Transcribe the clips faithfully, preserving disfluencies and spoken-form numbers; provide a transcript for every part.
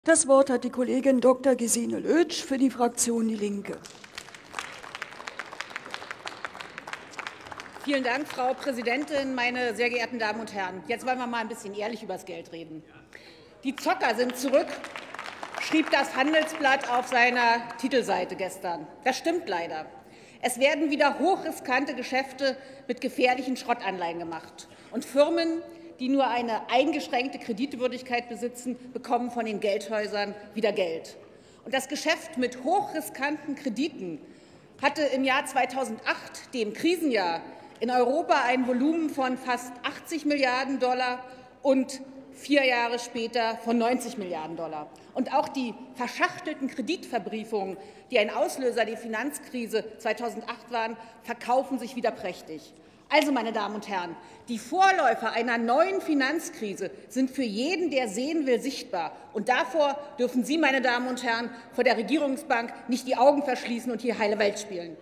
Das Wort hat die Kollegin Doktor Gesine Lötsch für die Fraktion Die Linke. Vielen Dank, Frau Präsidentin, meine sehr geehrten Damen und Herren. Jetzt wollen wir mal ein bisschen ehrlich über das Geld reden. Die Zocker sind zurück, schrieb das Handelsblatt auf seiner Titelseite gestern. Das stimmt leider. Es werden wieder hochriskante Geschäfte mit gefährlichen Schrottanleihen gemacht. Und Firmen, die nur eine eingeschränkte Kreditwürdigkeit besitzen, bekommen von den Geldhäusern wieder Geld. Und das Geschäft mit hochriskanten Krediten hatte im Jahr zweitausendacht, dem Krisenjahr, in Europa ein Volumen von fast achtzig Milliarden Dollar und vier Jahre später von neunzig Milliarden Dollar. Und auch die verschachtelten Kreditverbriefungen, die ein Auslöser der Finanzkrise zweitausendacht waren, verkaufen sich wieder prächtig. Also, meine Damen und Herren, die Vorläufer einer neuen Finanzkrise sind für jeden, der sehen will, sichtbar. Und davor dürfen Sie, meine Damen und Herren, vor der Regierungsbank nicht die Augen verschließen und hier heile Welt spielen.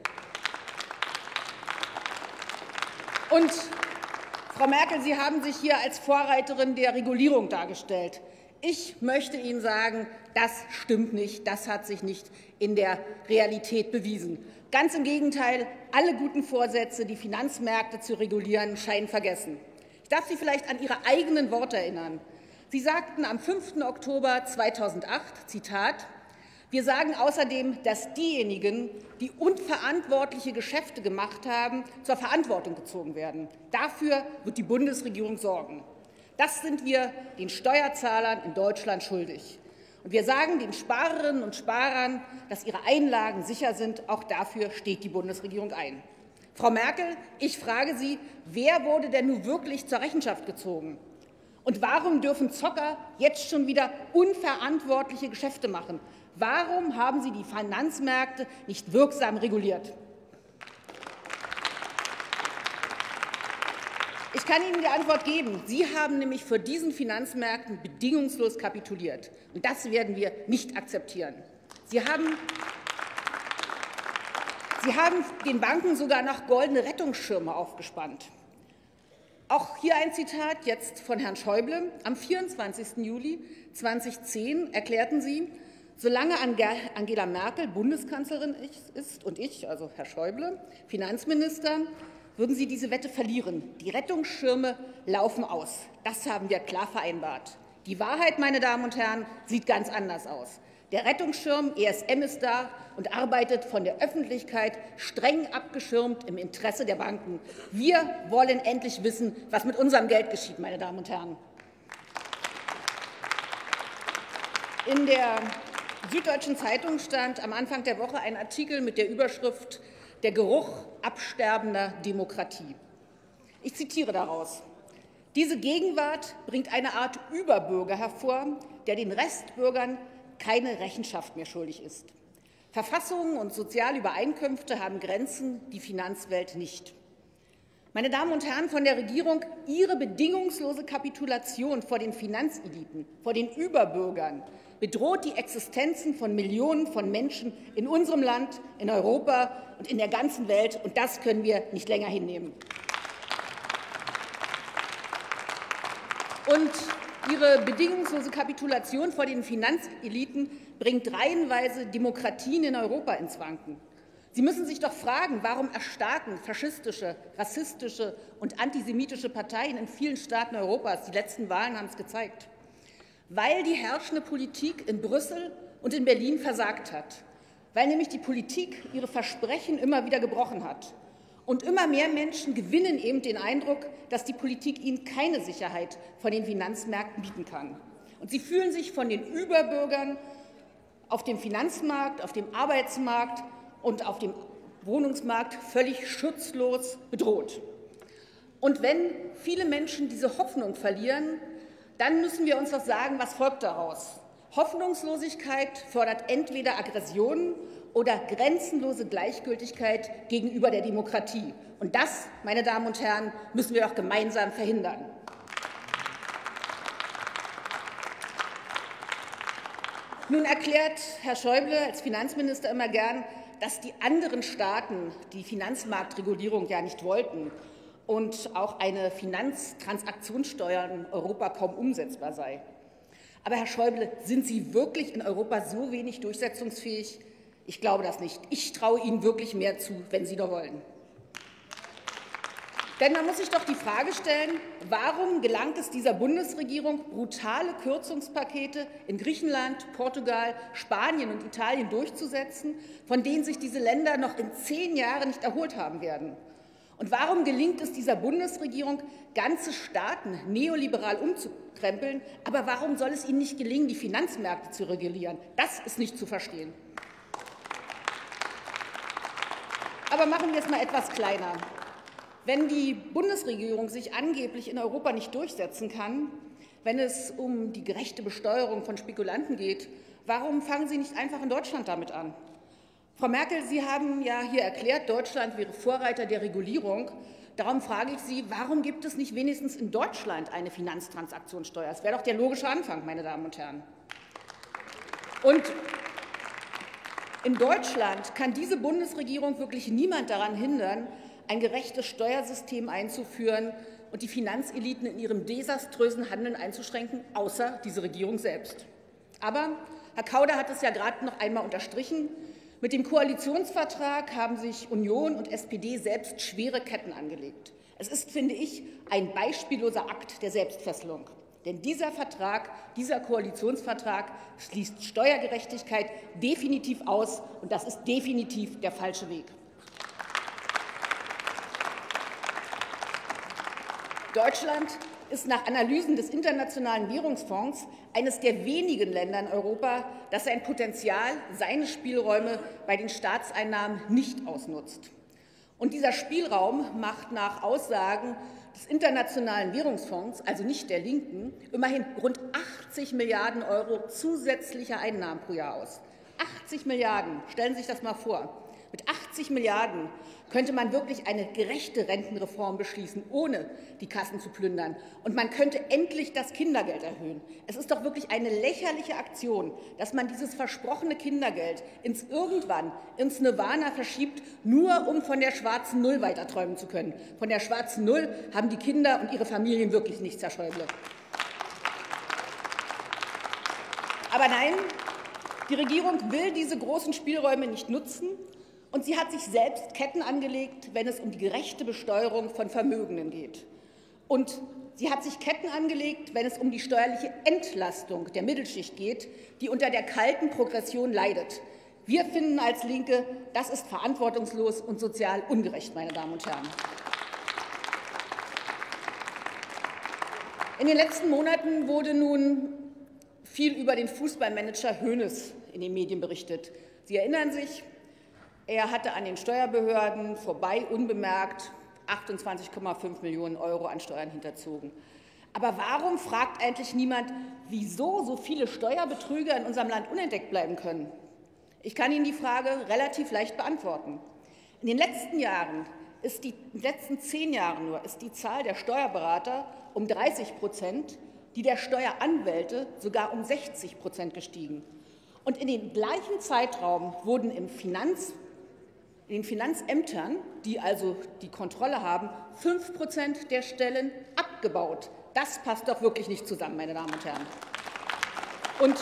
Und, Frau Merkel, Sie haben sich hier als Vorreiterin der Regulierung dargestellt. Ich möchte Ihnen sagen, das stimmt nicht. Das hat sich nicht in der Realität bewiesen. Ganz im Gegenteil, alle guten Vorsätze, die Finanzmärkte zu regulieren, scheinen vergessen. Ich darf Sie vielleicht an Ihre eigenen Worte erinnern. Sie sagten am fünften Oktober zweitausendacht, Zitat, wir sagen außerdem, dass diejenigen, die unverantwortliche Geschäfte gemacht haben, zur Verantwortung gezogen werden. Dafür wird die Bundesregierung sorgen. Das sind wir den Steuerzahlern in Deutschland schuldig. Und wir sagen den Sparerinnen und Sparern, dass ihre Einlagen sicher sind. Auch dafür steht die Bundesregierung ein. Frau Merkel, ich frage Sie, wer wurde denn nun wirklich zur Rechenschaft gezogen? Und warum dürfen Zocker jetzt schon wieder unverantwortliche Geschäfte machen? Warum haben Sie die Finanzmärkte nicht wirksam reguliert? Ich kann Ihnen die Antwort geben. Sie haben nämlich vor diesen Finanzmärkten bedingungslos kapituliert. Und das werden wir nicht akzeptieren. Sie haben, Sie haben den Banken sogar noch goldene Rettungsschirme aufgespannt. Auch hier ein Zitat jetzt von Herrn Schäuble. Am vierundzwanzigsten Juli zweitausendzehn erklärten Sie, solange Angela Merkel Bundeskanzlerin ist und ich, also Herr Schäuble, Finanzminister, würden Sie diese Wette verlieren. Die Rettungsschirme laufen aus. Das haben wir klar vereinbart. Die Wahrheit, meine Damen und Herren, sieht ganz anders aus. Der Rettungsschirm E S M ist da und arbeitet von der Öffentlichkeit streng abgeschirmt im Interesse der Banken. Wir wollen endlich wissen, was mit unserem Geld geschieht, meine Damen und Herren. In der Süddeutschen Zeitung stand am Anfang der Woche ein Artikel mit der Überschrift Der Geruch absterbender Demokratie. Ich zitiere daraus. Diese Gegenwart bringt eine Art Überbürger hervor, der den Restbürgern keine Rechenschaft mehr schuldig ist. Verfassungen und soziale Übereinkünfte haben Grenzen, die Finanzwelt nicht. Meine Damen und Herren von der Regierung, Ihre bedingungslose Kapitulation vor den Finanzeliten, vor den Überbürgern, bedroht die Existenzen von Millionen von Menschen in unserem Land, in Europa und in der ganzen Welt. Und das können wir nicht länger hinnehmen. Und Ihre bedingungslose Kapitulation vor den Finanzeliten bringt reihenweise Demokratien in Europa ins Wanken. Sie müssen sich doch fragen, warum erstarken faschistische, rassistische und antisemitische Parteien in vielen Staaten Europas? Die letzten Wahlen haben es gezeigt. Weil die herrschende Politik in Brüssel und in Berlin versagt hat. Weil nämlich die Politik ihre Versprechen immer wieder gebrochen hat. Und immer mehr Menschen gewinnen eben den Eindruck, dass die Politik ihnen keine Sicherheit von den Finanzmärkten bieten kann. Und sie fühlen sich von den Überbürgern auf dem Finanzmarkt, auf dem Arbeitsmarkt und auf dem Wohnungsmarkt völlig schutzlos bedroht. Und wenn viele Menschen diese Hoffnung verlieren, dann müssen wir uns doch sagen, was folgt daraus? Hoffnungslosigkeit fördert entweder Aggressionen oder grenzenlose Gleichgültigkeit gegenüber der Demokratie. Und das, meine Damen und Herren, müssen wir doch gemeinsam verhindern. Nun erklärt Herr Schäuble als Finanzminister immer gern, dass die anderen Staaten die Finanzmarktregulierung ja nicht wollten und auch eine Finanztransaktionssteuer in Europa kaum umsetzbar sei. Aber, Herr Schäuble, sind Sie wirklich in Europa so wenig durchsetzungsfähig? Ich glaube das nicht. Ich traue Ihnen wirklich mehr zu, wenn Sie doch wollen. Denn man muss sich doch die Frage stellen, warum gelangt es dieser Bundesregierung, brutale Kürzungspakete in Griechenland, Portugal, Spanien und Italien durchzusetzen, von denen sich diese Länder noch in zehn Jahren nicht erholt haben werden? Und warum gelingt es dieser Bundesregierung, ganze Staaten neoliberal umzukrempeln, aber warum soll es ihnen nicht gelingen, die Finanzmärkte zu regulieren? Das ist nicht zu verstehen. Aber machen wir es mal etwas kleiner. Wenn die Bundesregierung sich angeblich in Europa nicht durchsetzen kann, wenn es um die gerechte Besteuerung von Spekulanten geht, warum fangen Sie nicht einfach in Deutschland damit an? Frau Merkel, Sie haben ja hier erklärt, Deutschland wäre Vorreiter der Regulierung. Darum frage ich Sie, warum gibt es nicht wenigstens in Deutschland eine Finanztransaktionssteuer? Das wäre doch der logische Anfang, meine Damen und Herren. Und in Deutschland kann diese Bundesregierung wirklich niemand daran hindern, ein gerechtes Steuersystem einzuführen und die Finanzeliten in ihrem desaströsen Handeln einzuschränken, außer diese Regierung selbst. Aber Herr Kauder hat es ja gerade noch einmal unterstrichen. Mit dem Koalitionsvertrag haben sich Union und S P D selbst schwere Ketten angelegt. Es ist, finde ich, ein beispielloser Akt der Selbstfesselung. Denn dieser Vertrag, dieser Koalitionsvertrag schließt Steuergerechtigkeit definitiv aus, und das ist definitiv der falsche Weg. Deutschland ist nach Analysen des Internationalen Währungsfonds eines der wenigen Länder in Europa, das sein Potenzial, seine Spielräume bei den Staatseinnahmen nicht ausnutzt. Und dieser Spielraum macht nach Aussagen des Internationalen Währungsfonds, also nicht der Linken, immerhin rund achtzig Milliarden Euro zusätzlicher Einnahmen pro Jahr aus. achtzig Milliarden, stellen Sie sich das mal vor. Mit achtzig Milliarden könnte man wirklich eine gerechte Rentenreform beschließen, ohne die Kassen zu plündern. Und man könnte endlich das Kindergeld erhöhen. Es ist doch wirklich eine lächerliche Aktion, dass man dieses versprochene Kindergeld ins Irgendwann, ins Nirvana verschiebt, nur um von der schwarzen Null weiterträumen zu können. Von der schwarzen Null haben die Kinder und ihre Familien wirklich nichts, Herr Schäuble. Aber nein, die Regierung will diese großen Spielräume nicht nutzen. Und sie hat sich selbst Ketten angelegt, wenn es um die gerechte Besteuerung von Vermögenden geht. Und sie hat sich Ketten angelegt, wenn es um die steuerliche Entlastung der Mittelschicht geht, die unter der kalten Progression leidet. Wir finden als Linke, das ist verantwortungslos und sozial ungerecht, meine Damen und Herren. In den letzten Monaten wurde nun viel über den Fußballmanager Hoeneß in den Medien berichtet. Sie erinnern sich, er hatte an den Steuerbehörden vorbei unbemerkt achtundzwanzig Komma fünf Millionen Euro an Steuern hinterzogen. Aber warum fragt eigentlich niemand, wieso so viele Steuerbetrüger in unserem Land unentdeckt bleiben können? Ich kann Ihnen die Frage relativ leicht beantworten. In den letzten Jahren, ist die, in den letzten zehn Jahren nur, ist die Zahl der Steuerberater um dreißig Prozent, die der Steueranwälte sogar um sechzig Prozent gestiegen. Und in dem gleichen Zeitraum wurden im Finanz In den Finanzämtern, die also die Kontrolle haben, fünf Prozent der Stellen abgebaut. Das passt doch wirklich nicht zusammen, meine Damen und Herren. Und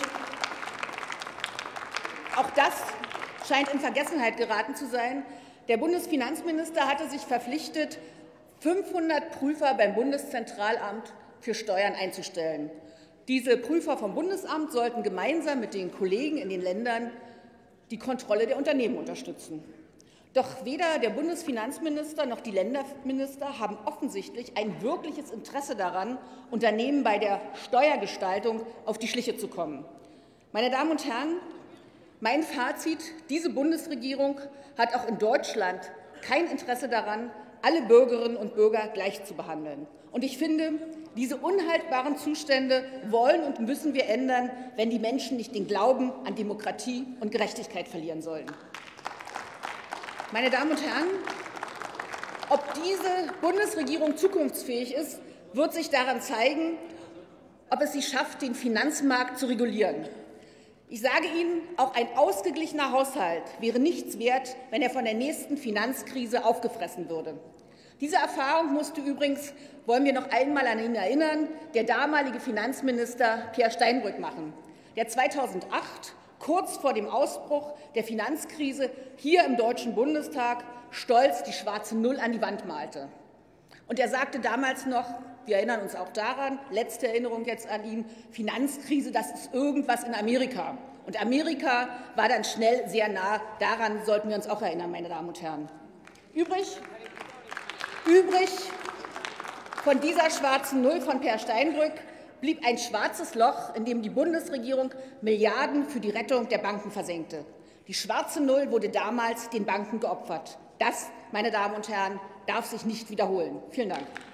auch das scheint in Vergessenheit geraten zu sein. Der Bundesfinanzminister hatte sich verpflichtet, fünfhundert Prüfer beim Bundeszentralamt für Steuern einzustellen. Diese Prüfer vom Bundesamt sollten gemeinsam mit den Kollegen in den Ländern die Kontrolle der Unternehmen unterstützen. Doch weder der Bundesfinanzminister noch die Länderminister haben offensichtlich ein wirkliches Interesse daran, Unternehmen bei der Steuergestaltung auf die Schliche zu kommen. Meine Damen und Herren, mein Fazit: Diese Bundesregierung hat auch in Deutschland kein Interesse daran, alle Bürgerinnen und Bürger gleich zu behandeln. Und ich finde, diese unhaltbaren Zustände wollen und müssen wir ändern, wenn die Menschen nicht den Glauben an Demokratie und Gerechtigkeit verlieren sollen. Meine Damen und Herren, ob diese Bundesregierung zukunftsfähig ist, wird sich daran zeigen, ob es sie schafft, den Finanzmarkt zu regulieren. Ich sage Ihnen, auch ein ausgeglichener Haushalt wäre nichts wert, wenn er von der nächsten Finanzkrise aufgefressen würde. Diese Erfahrung musste übrigens, wollen wir noch einmal an ihn erinnern, der damalige Finanzminister Peer Steinbrück machen, der zweitausendacht, kurz vor dem Ausbruch der Finanzkrise, hier im Deutschen Bundestag stolz die schwarze Null an die Wand malte. Und er sagte damals noch, wir erinnern uns auch daran, letzte Erinnerung jetzt an ihn, Finanzkrise, das ist irgendwas in Amerika. Und Amerika war dann schnell sehr nah, daran sollten wir uns auch erinnern, meine Damen und Herren. Übrig, übrig von dieser schwarzen Null von Peer Steinbrück blieb ein schwarzes Loch, in dem die Bundesregierung Milliarden für die Rettung der Banken versenkte. Die schwarze Null wurde damals den Banken geopfert. Das, meine Damen und Herren, darf sich nicht wiederholen. Vielen Dank.